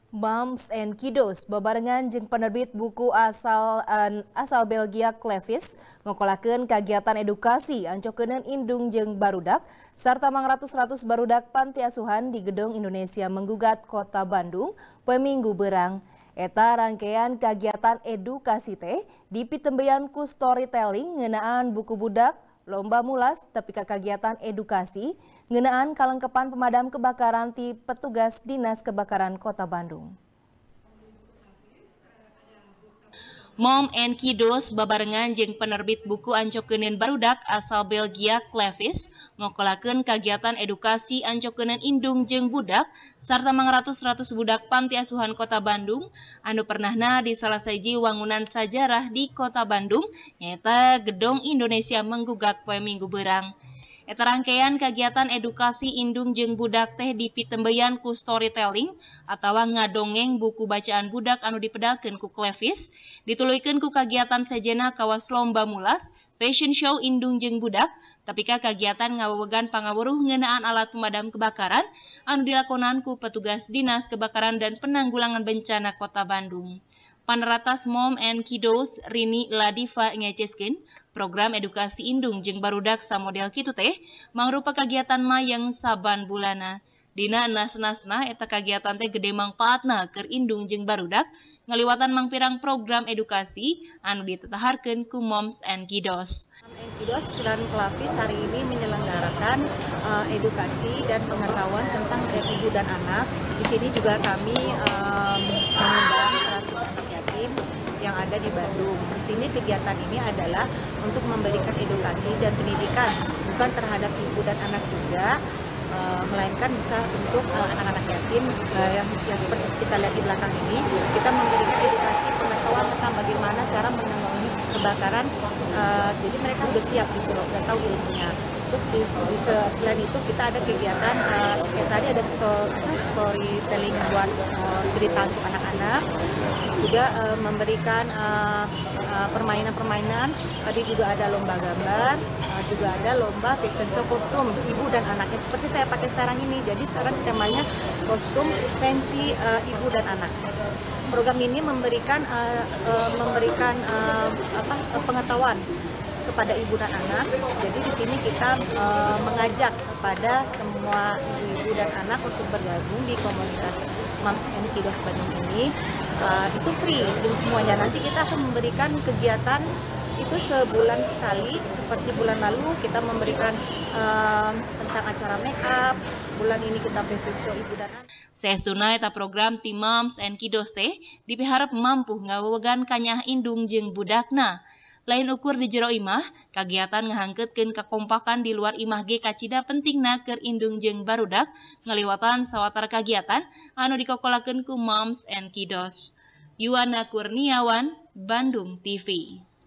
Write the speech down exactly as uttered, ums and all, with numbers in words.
Moms and Kiddos bebarengan jeung penerbit buku asal uh, asal Belgia Clevis ngokolakeun kagiatan edukasi ancokeuneun indung jeung barudak sarta mangratus-ratus barudak panti asuhan di Gedung Indonesia Menggugat Kota Bandung poe Minggu beurang. Eta rangkaian kagiatan edukasi teh dipitembean ku storytelling ngeunaan buku budak, lomba mulas tepi ka kagiatan edukasi ngeunaan kalengkepan pemadam kebakaran ti petugas Dinas Kebakaran Kota Bandung. Mom and Kiddos babarengan jeung penerbit buku ancokeuneun barudak asal Belgia Clevis ngokolakeun kagiatan edukasi ancokeuneun indung jeung budak sarta mangratus-ratus budak panti asuhan Kota Bandung anu pernahna di salah siji wangunan sajarah di Kota Bandung nyaeta Gedung Indonesia Menggugat poe Minggu beurang. Eta rangkaian kagiatan edukasi indung jeung budak teh dipitembeyan ku storytelling atawa ngadongeng buku bacaan budak anu dipedalkeun ku Clevis, dituluykeun ku kagiatan sejenna kawas lomba mulas, fashion show indung jeung budak, tapi ka kagiatan ngawewegan pangawuruh ngeunaan alat pemadam kebakaran anu dilakonan ku petugas Dinas Kebakaran dan Penanggulangan Bencana Kota Bandung. Paneratas Mom and Kiddos Rini Ladiva ngeceskeun program edukasi indung jeung barudak samodel kitu teh mangrupa kagiatan mayeng saban bulana. Dina nas-nasna eta kagiatan teh gede mangpaatna keur indung jeung barudak ngaliwatan mangpirang program edukasi anu ditetaharkeun ku Moms and Kiddos. Moms and Kiddos dan Clevis hari ini menyelenggarakan uh, edukasi dan pengetahuan tentang ibu dan anak. Di sini juga kami um, mengundang seratus anak yatim yang ada di Bandung. Di sini kegiatan ini adalah untuk memberikan edukasi dan pendidikan bukan terhadap ibu dan anak juga, uh, melainkan bisa untuk anak-anak uh, yatim uh, yang, yang seperti kita lihat di belakang ini. Kita memberikan edukasi pengetahuan tentang bagaimana cara menangani kebakaran. Uh, jadi mereka udah siap gitu loh, udah tahu ilmunya. Terus di, di, selain itu kita ada kegiatan uh, kayak tadi ada story, storytelling buat uh, cerita untuk anak-anak, juga uh, memberikan permainan-permainan. Uh, tadi juga ada lomba gambar, uh, juga ada lomba fashion show kostum ibu dan anaknya seperti saya pakai sekarang ini. Jadi sekarang temanya kostum fancy uh, ibu dan anak. Program ini memberikan uh, uh, memberikan uh, apa pengetahuan kepada ibu dan anak. Jadi di sini kita uh, mengajak kepada semua ibu dan anak untuk bergabung di komunitas Moms and Kiddos Bandung ini. Uh, itu free untuk semuanya. Nanti kita akan memberikan kegiatan itu sebulan sekali. Seperti bulan lalu kita memberikan uh, tentang acara make up. Bulan ini kita fashion show ibu dan anak. Saestuna eta program ti Moms and Kiddos teh dipiharep mampu ngawewegan kanyah indung jeung budakna. Lain ukur di jero imah, kagiatan ngahangkeutkeun kakompakan di luar imah ge kacida pentingna keur indung jeung barudak ngaliwatan sawatara kagiatan anu dikokolakeun ku Moms and Kiddos. Yuwana Kurniawan, Bandung T V.